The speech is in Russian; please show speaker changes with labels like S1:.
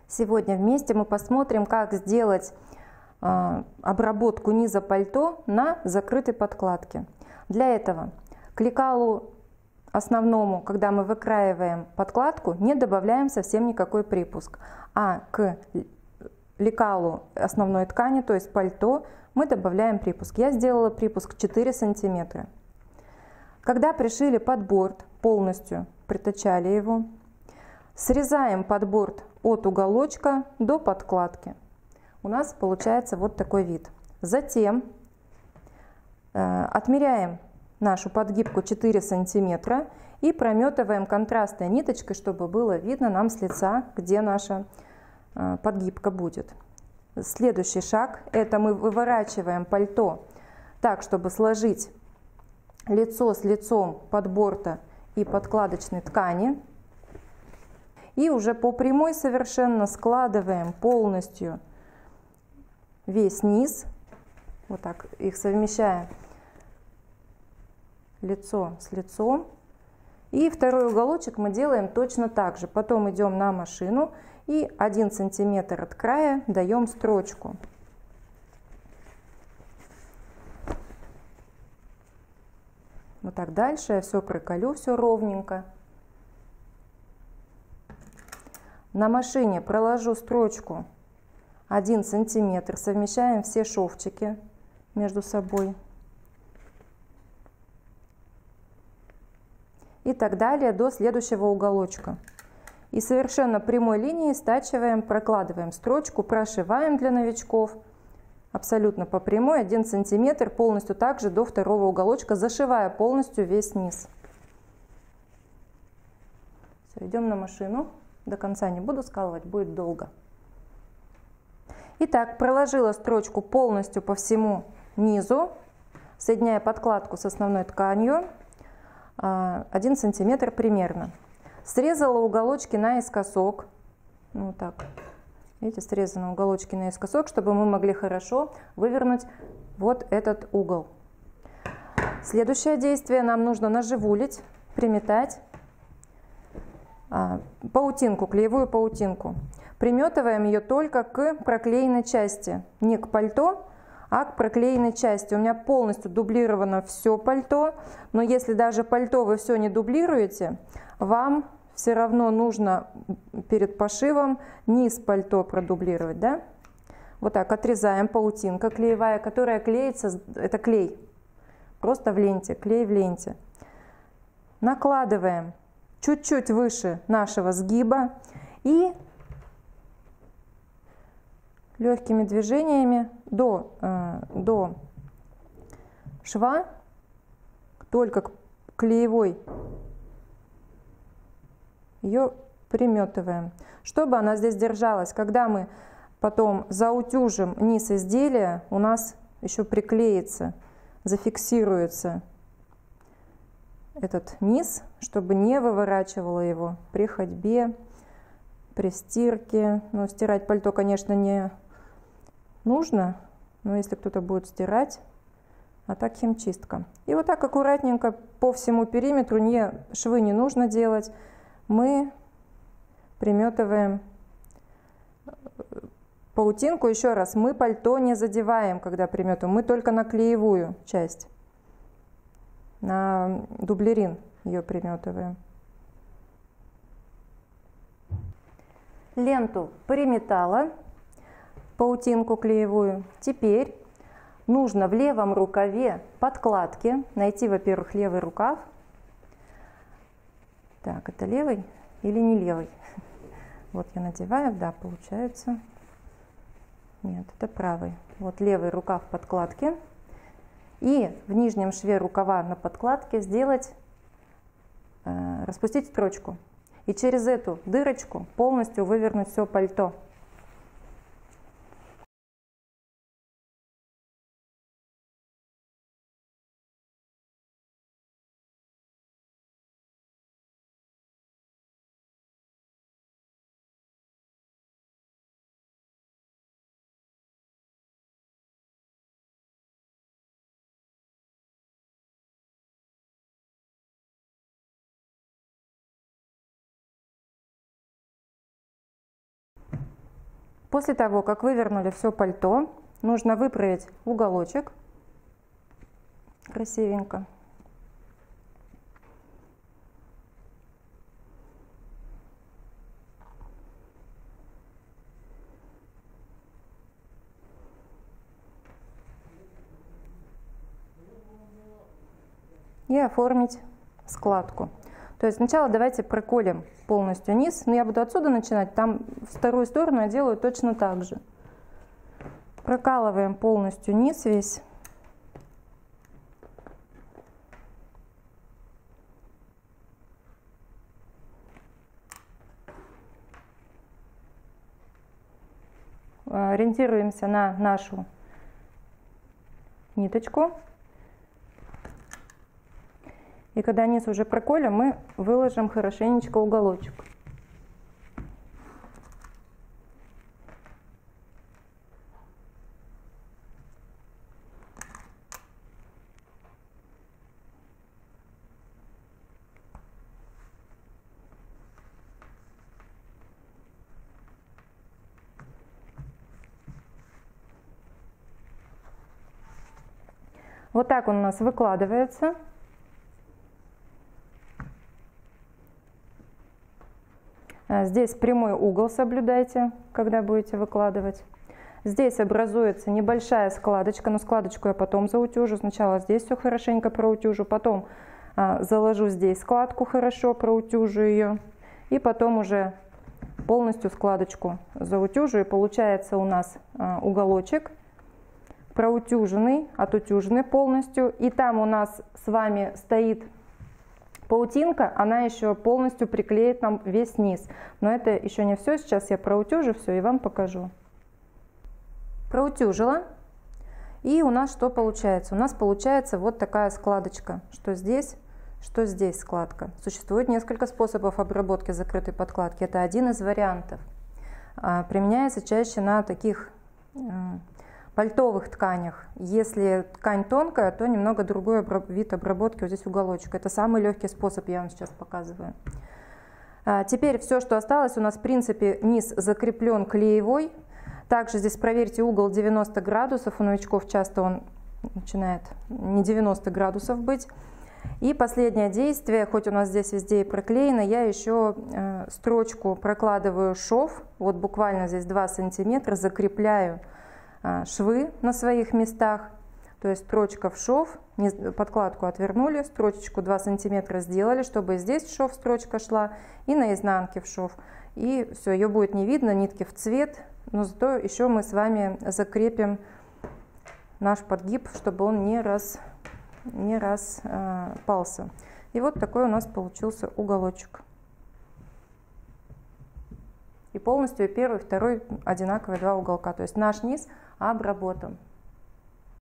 S1: Сегодня вместе мы посмотрим, как сделать обработку низа пальто на закрытой подкладке. Для этого к лекалу основному, когда мы выкраиваем подкладку, не добавляем совсем никакой припуск, а к лекалу основной ткани, то есть пальто, мы добавляем припуск. Я сделала припуск 4 сантиметра. Когда пришили под борт, полностью притачали его, срезаем под борт от уголочка до подкладки. У нас получается вот такой вид. Затем отмеряем нашу подгибку 4 сантиметра и прометываем контрастной ниточкой, чтобы было видно нам с лица, где наша подгибка будет. Следующий шаг – это мы выворачиваем пальто так, чтобы сложить лицо с лицом подборта и подкладочной ткани. И уже по прямой совершенно складываем полностью весь низ, вот так их совмещая, лицо с лицом. И второй уголочек мы делаем точно так же. Потом идем на машину и 1 сантиметр от края даем строчку. Вот так дальше я все проколю, все ровненько. На машине проложу строчку 1 сантиметр, совмещаем все шовчики между собой. И так далее до следующего уголочка. И совершенно прямой линией стачиваем, прокладываем строчку, прошиваем для новичков абсолютно по прямой 1 сантиметр, полностью также до второго уголочка, зашивая полностью весь низ. Все, идем на машину. До конца не буду скалывать, будет долго. Итак, проложила строчку полностью по всему низу, соединяя подкладку с основной тканью, 1 сантиметр примерно. Срезала уголочки наискосок, вот так, видите, срезаны уголочки наискосок, чтобы мы могли хорошо вывернуть вот этот угол. Следующее действие: нам нужно наживулить, приметать паутинку, клеевую паутинку. Приметываем ее только к проклеенной части, не к пальто, а к проклеенной части. У меня полностью дублировано все пальто, но если даже пальто вы все не дублируете, вам все равно нужно перед пошивом низ пальто продублировать, да? Вот так отрезаем, паутинка клеевая, которая клеится, это клей, просто в ленте, клей в ленте. Накладываем чуть-чуть выше нашего сгиба и легкими движениями до шва, только к клеевой, ее приметываем, чтобы она здесь держалась. Когда мы потом заутюжим низ изделия, у нас еще приклеится, зафиксируется этот низ, чтобы не выворачивало его при ходьбе, при стирке. Но стирать пальто, конечно, не нужно, но если кто-то будет стирать, а так химчистка. И вот так аккуратненько по всему периметру, швы не нужно делать, мы приметываем паутинку. Еще раз, мы пальто не задеваем, когда приметываем, мы только на клеевую часть, на дублерин ее приметываем. Ленту приметала, паутинку клеевую. Теперь нужно в левом рукаве подкладки найти, во-первых, левый рукав. Так, это левый или не левый? Вот я надеваю, да, получается. Нет, это правый. Вот левый рукав подкладки. И в нижнем шве рукава на подкладке сделать, распустить строчку. И через эту дырочку полностью вывернуть все пальто. После того, как вывернули все пальто, нужно выправить уголочек красивенько. И оформить складку. То есть сначала давайте проколем полностью низ, но я буду отсюда начинать, там вторую сторону я делаю точно так же. Прокалываем полностью низ весь. Ориентируемся на нашу ниточку. И когда низ уже проколем, мы выложим хорошенечко уголочек. Вот так он у нас выкладывается. Здесь прямой угол соблюдайте, когда будете выкладывать. Здесь образуется небольшая складочка, но складочку я потом заутюжу. Сначала здесь все хорошенько проутюжу, потом заложу здесь складку хорошо, проутюжу ее. И потом уже полностью складочку заутюжу. И получается у нас уголочек проутюженный, отутюженный полностью. И там у нас с вами стоит паутинка, она еще полностью приклеит нам весь низ. Но это еще не все. Сейчас я проутюжу все и вам покажу. Проутюжила. И у нас что получается? У нас получается вот такая складочка. Что здесь складка. Существует несколько способов обработки закрытой подкладки. Это один из вариантов. Применяется чаще на таких пальтовых тканях. Если ткань тонкая, то немного другой вид обработки, вот здесь уголочек. Это самый легкий способ, я вам сейчас показываю. Теперь все, что осталось, у нас в принципе низ закреплен клеевой. Также здесь проверьте угол 90 градусов, у новичков часто он начинает не 90 градусов быть. И последнее действие, хоть у нас здесь везде и проклеено, я еще строчку прокладываю шов, вот буквально здесь 2 сантиметра, закрепляю швы на своих местах, то есть строчка в шов, подкладку отвернули, строчечку 2 сантиметра сделали, чтобы здесь в шов строчка шла и на изнанке в шов. И все, ее будет не видно, нитки в цвет, но зато еще мы с вами закрепим наш подгиб, чтобы он не распался. И вот такой у нас получился уголочек. И полностью и первый, и второй одинаковые 2 уголка. То есть наш низ обработан.